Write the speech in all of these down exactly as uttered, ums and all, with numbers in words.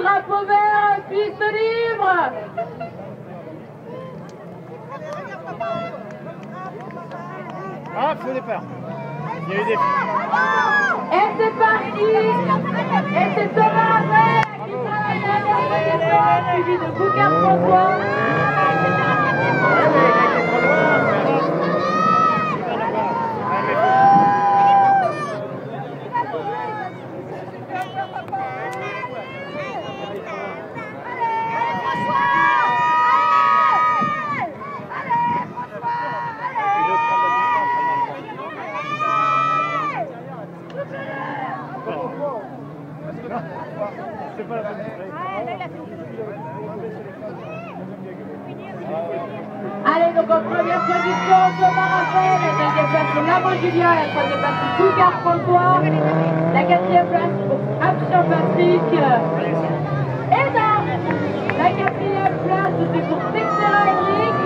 drapeau vert, piste libre. Ah, faux départ. Il y a eu des... Et c'est parti. Et c'est Thomas Raphaël qui sera la dernière position, suivi de Boucard François. C'est pas la bonne. Allez, donc en première position, Thomas Raphaël, la deuxième place pour Lamont Julien, la troisième place pour Boucard François, la quatrième place pour Abshan Patrick, et dans la quatrième place, c'est pour Texera Henrik.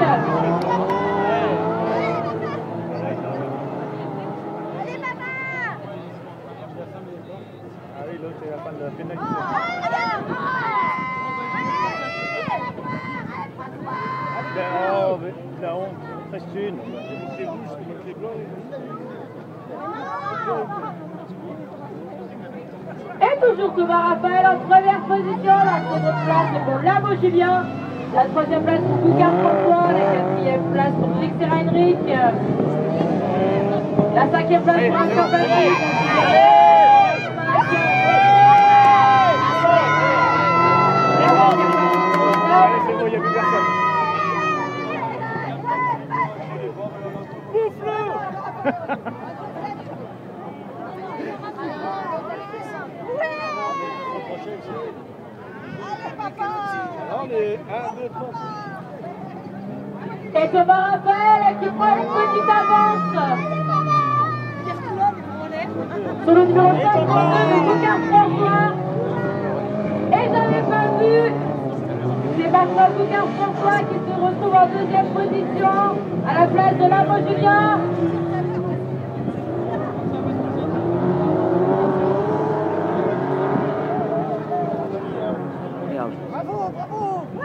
Ah oui, l'autre c'est la fin de la pénalité. Oh, mais la honte, il reste une. C'est vous, je mets les blancs. Et toujours Thomas Raphaël en première position, la seconde place c'est pour Lamont Julien, la troisième place pour Boucard François, la quatrième place pour Texera Henrik, la cinquième place pour Abshan Patrick. C'est bon, il n'y a plus personne. Et Thomas Raphaël qui prend une petite avance sur le numéro cinquante-deux de Boucard François. Et j'avais pas vu, c'est maintenant Boucard François qui se retrouve en deuxième position à la place de Lamont Julien. Bravo, bravo.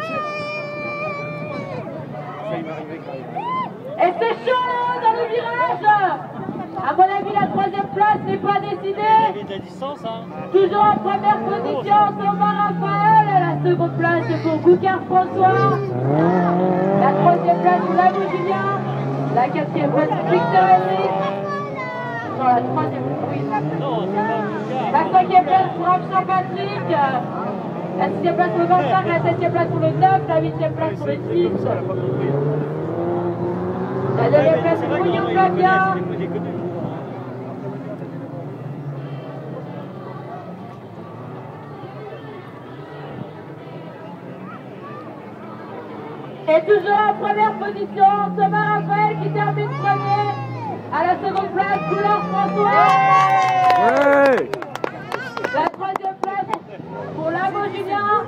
Et c'est chaud dans le virage. À mon avis, la troisième place n'est pas décidée. Toujours en première position, Thomas Raphaël. La seconde place pour Boucard François. La troisième place pour Lamont Julien. La quatrième place pour Texera Henrik. Non, la troisième, oui. La cinquième place pour Abshan Patrick. La sixième place pour le vingt-cinq, la septième place pour le neuf, la huitième place pour le six. La deuxième place pour Guillaume Flavien. Et toujours en première position, Thomas Raphaël qui termine premier. À la seconde place, Boucard François. Ouais. La troisième place pour Lamont Julien.